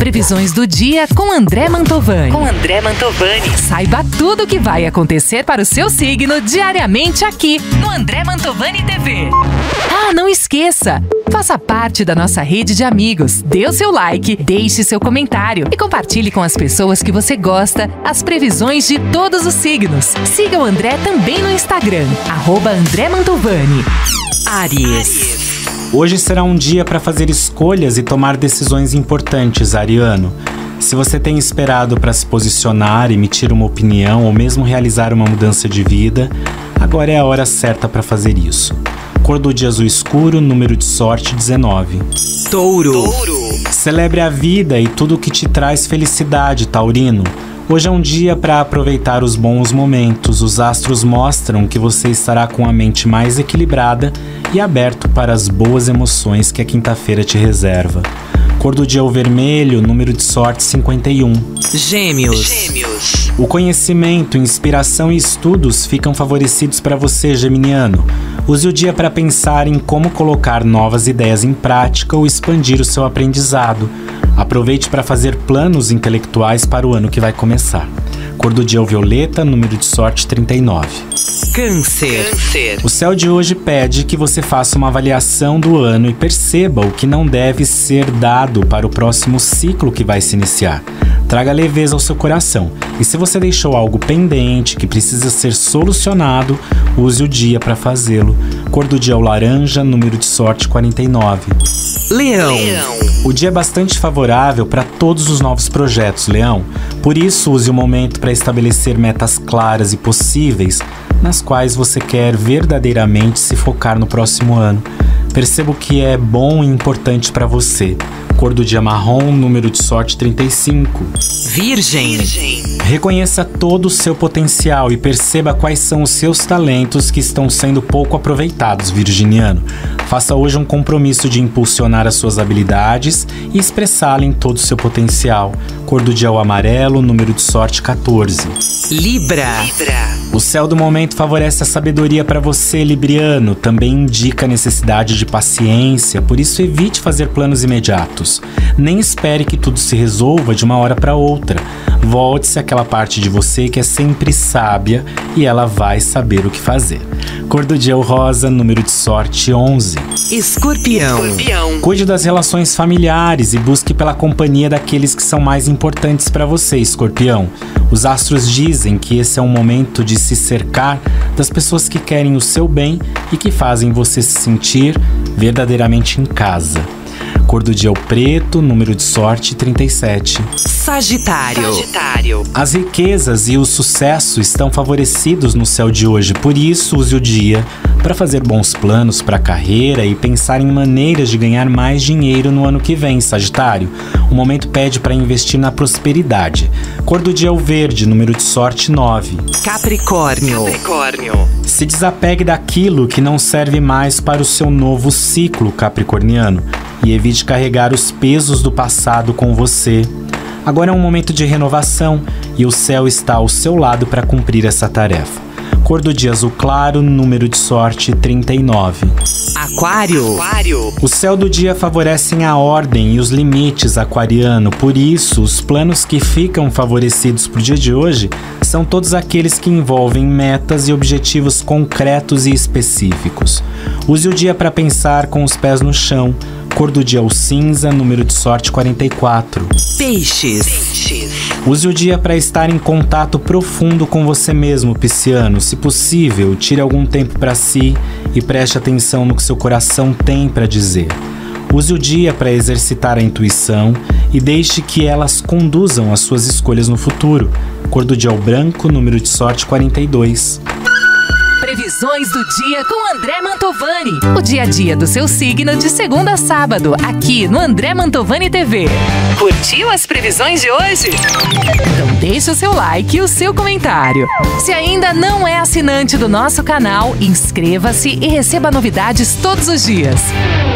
previsões do dia com André Mantovani. Saiba tudo o que vai acontecer para o seu signo diariamente aqui no André Mantovani TV. Ah, não esqueça! Faça parte da nossa rede de amigos, dê o seu like, deixe seu comentário e compartilhe com as pessoas que você gosta as previsões de todos os signos. Siga o André também no Instagram, @André Mantovani. Áries. Hoje será um dia para fazer escolhas e tomar decisões importantes, ariano. Se você tem esperado para se posicionar, emitir uma opinião ou mesmo realizar uma mudança de vida, agora é a hora certa para fazer isso. Cor do dia azul escuro, número de sorte 19. Touro. Celebre a vida e tudo o que te traz felicidade, taurino. Hoje é um dia para aproveitar os bons momentos. Os astros mostram que você estará com a mente mais equilibrada e aberto para as boas emoções que a quinta-feira te reserva. Cor do dia o vermelho, número de sorte 51. Gêmeos. O conhecimento, inspiração e estudos ficam favorecidos para você, geminiano. Use o dia para pensar em como colocar novas ideias em prática ou expandir o seu aprendizado. Aproveite para fazer planos intelectuais para o ano que vai começar. Cor do dia o violeta, número de sorte 39. Câncer. O céu de hoje pede que você faça uma avaliação do ano e perceba o que não deve ser dado para o próximo ciclo que vai se iniciar. Traga leveza ao seu coração. E se você deixou algo pendente que precisa ser solucionado, use o dia para fazê-lo. Cor do dia o laranja, número de sorte 49. Leão. O dia é bastante favorável para todos os novos projetos, Leão. Por isso, use o momento para estabelecer metas claras e possíveis, nas quais você quer verdadeiramente se focar no próximo ano. Perceba o que é bom e importante para você. Cor do dia marrom, número de sorte 35. Virgem. Reconheça todo o seu potencial e perceba quais são os seus talentos que estão sendo pouco aproveitados, virginiano. Faça hoje um compromisso de impulsionar as suas habilidades e expressá-la em todo o seu potencial. Cor do dia o amarelo, número de sorte 14. Libra. O céu do momento favorece a sabedoria para você, libriano. Também indica a necessidade de paciência, por isso evite fazer planos imediatos. Nem espere que tudo se resolva de uma hora para outra. Volte-se àquela parte de você que é sempre sábia e ela vai saber o que fazer. Cor do dia o rosa, número de sorte 11. Escorpião. Cuide das relações familiares e busque pela companhia daqueles que são mais importantes para você, escorpião. Os astros dizem que esse é um momento de se cercar das pessoas que querem o seu bem e que fazem você se sentir verdadeiramente em casa. Cor do dia o preto, número de sorte 37. Sagitário. As riquezas e o sucesso estão favorecidos no céu de hoje, por isso use o dia para fazer bons planos para a carreira e pensar em maneiras de ganhar mais dinheiro no ano que vem, Sagitário. O momento pede para investir na prosperidade. Cor do dia o verde, número de sorte 9. Capricórnio. Se desapegue daquilo que não serve mais para o seu novo ciclo, capricorniano, e evite carregar os pesos do passado com você. Agora é um momento de renovação e o céu está ao seu lado para cumprir essa tarefa. Cor do dia azul claro, número de sorte 39. Aquário. O céu do dia favorecem a ordem e os limites, aquariano. Por isso, os planos que ficam favorecidos para o dia de hoje são todos aqueles que envolvem metas e objetivos concretos e específicos. Use o dia para pensar com os pés no chão. Cor do dia o cinza, número de sorte 44. Peixes. Use o dia para estar em contato profundo com você mesmo, pisciano. Se possível, tire algum tempo para si e preste atenção no que seu coração tem para dizer. Use o dia para exercitar a intuição e deixe que elas conduzam as suas escolhas no futuro. Cor do dia o branco, número de sorte 42. Previsões do dia com André Mantovani. O dia a dia do seu signo de segunda a sábado, aqui no André Mantovani TV. Curtiu as previsões de hoje? Então deixe o seu like e o seu comentário. Se ainda não é assinante do nosso canal, inscreva-se e receba novidades todos os dias.